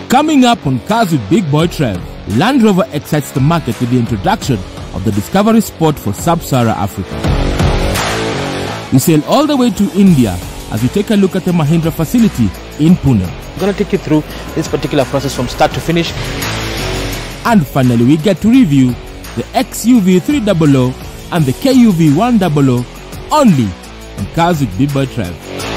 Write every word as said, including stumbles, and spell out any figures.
Coming up on Cars with Big Boy Trev, Land Rover excites the market with the introduction of the Discovery Sport for Sub-Saharan Africa. We sail all the way to India as we take a look at the Mahindra facility in Pune. I'm going to take you through this particular process from start to finish. And finally, we get to review the X U V three hundred and the K U V one hundred only on Cars with Big Boy Trev.